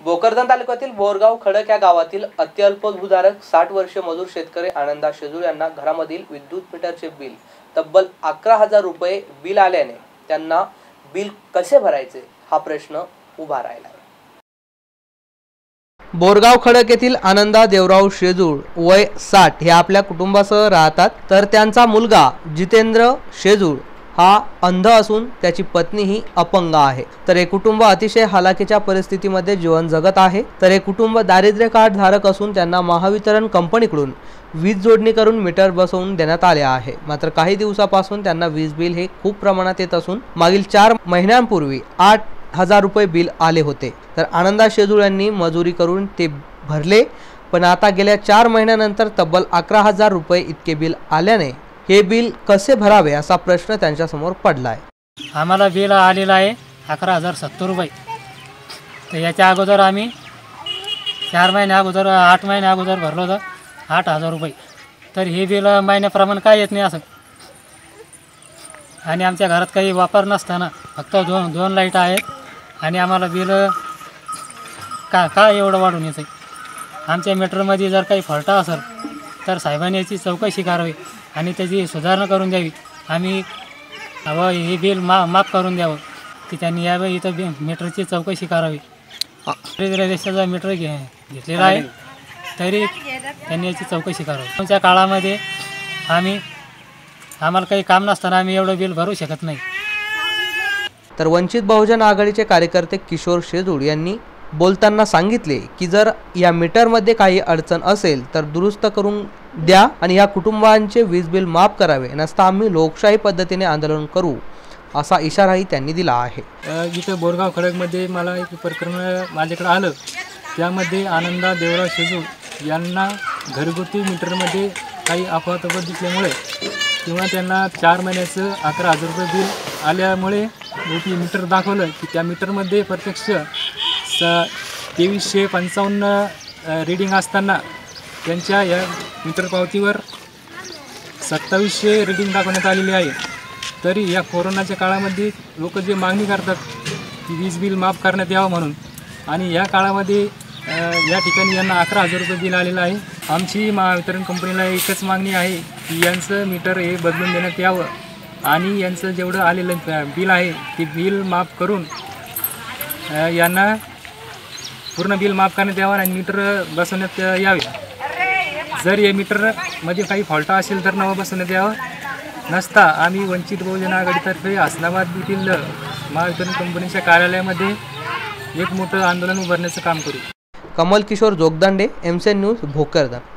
भोकरदन तालुक्यातील बोरगाव खडक या गावातील अत्यल्पभूधारक 60 वर्षीय मजूर शेतकरी आनंदा शेजूळ यांना घरामधील विद्युत मीटरचे बिल तब्बल 11,000 रुपये बिल आल्याने त्यांना बिल कसे भरायचे हा प्रश्न उभा राहिला आहे। बोरगाव खडक येथील आनंदा देवराव शेजूळ वय 60 हे आपल्या कुटुंबासह राहतात, तर त्यांचा मुलगा जितेंद्र शेजूळ हा अंध असून त्याची पत्नी ही अपंग आहे। तर हे कुटुंब अतिशय हालाकीच्या परिस्थितीमध्ये जीवन जगत आहे। तर हे कुटुंब दारिद्र्य कार्ड धारक असून त्यांना महावितरण कंपनीकडून वीज जोडणी करून मीटर बसवून देण्यात आले आहे। मात्र काही दिवसापासून त्यांना वीज बिल हे खूप प्रमाणात येत असून मागील 4 महिन्यांपूर्वी 8,000 रुपये बिल आले होते। तर आनंदा शेजूळ यांनी मजुरी करून ते भरले, पण आता गेल्या 4 महिन्यानंतर तब्बल 11,000 रुपये इतके बिल आल्याने हे बिल कसे भरावे असा प्रश्न त्यांच्या समोर पडला आहे। आम्हाला बिल आलेला आहे 11,070 रुपये। तर याच्या अगोदर आम्ही 4 महिन्या अगोदर 8 महिन्या अगोदर भरलो होतं 8,000 रुपये। तर हे बिल महिन्याप्रमाणे काय येत नाही असं, आणि आमच्या घरात काही वापर नसताना फक्त दोन लाईट आहेत आणि आम्हाला बिल का एवढं वाढून येतं। आमच्या मीटरमध्ये जर काही फॉल्ट असेल तर साहेबांनी याची चौकशी करावी आणि त्याची सुधारणा करून द्यावी। आम्ही हे बिल माफ करून द्यावं की त्यांनी यावेळी इथं मीटरची चौकशी करावी। देशाचा मीटर घेतलेला आहे तरी त्यांनी याची चौकशी करावी। आमच्या काळामध्ये आम्हाला काही काम नसताना आम्ही एवढं बिल भरू शकत नाही। तर वंचित बहुजन आघाडीचे कार्यकर्ते किशोर शेजूळ यांनी बोलताना सांगितले की जर या मीटरमध्ये काही अडचण असेल तर दुरुस्त करून द्या आणि या कुटुंबांचे वीज बिल माफ करावे, नसता आम्ही लोकशाही पद्धतीने आंदोलन करू असा इशाराही त्यांनी दिला आहे। इथं बोरगाव खडकमध्ये मला एक प्रकरण माझ्याकडे आलं, त्यामध्ये आनंदा देवराव शेजूळ यांना घरगुती मीटरमध्ये काही अफवातफवा दिसल्यामुळे किंवा त्यांना 4 महिन्याचं 11,000 रुपये बिल आल्यामुळे मीटर दाखवलं की त्या मीटरमध्ये प्रत्यक्ष 2355 रीडिंग असताना त्यांच्या या मीटर पावतीवर 2700 रीडिंग दाखवण्यात आलेली आहे। तरी या कोरोनाच्या काळामध्ये लोक जे मागणी करतात की वीज बिल माफ करण्यात यावं म्हणून, आणि या काळामध्ये या ठिकाणी यांना 11,000 रुपये बिल आलेलं आहे। आमची महावितरण कंपनीला एकच मागणी आहे की यांचं मीटर हे बदलून देण्यात यावं आणि यांचं जेवढं आलेलं बिल आहे ते बिल माफ करून यांना पूर्ण बिल माफ करण्यात यावं आणि मीटर बसवण्यात यावे। जर या मीटरमध्ये काही फॉल्ट असेल तर नवं बसवण्यात यावं, नसता आम्ही वंचित बहुजन आघाडीतर्फे हसनाबाद येथील महावितरण कंपनीच्या कार्यालयामध्ये एक मोठं आंदोलन उभारण्याचं काम करू। Kamal Kishor Jogdande, MCN news, Bhokardan.